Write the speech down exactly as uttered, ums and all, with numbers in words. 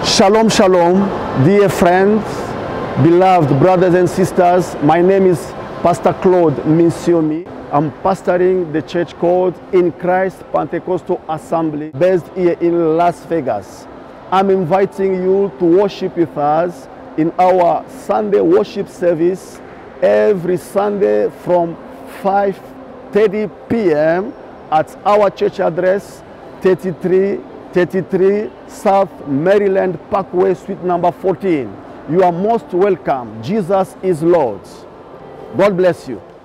Shalom, shalom, dear friends, beloved brothers and sisters. My name is Pastor Claude Minsiomi. I'm pastoring the church called In Christ Pentecostal Assembly based here in Las Vegas. I'm inviting you to worship with us in our Sunday worship service every Sunday from five thirty p m at our church address thirty-three thirty-three South Maryland Parkway, suite number fourteen. You are most welcome. Jesus is Lord. God bless you.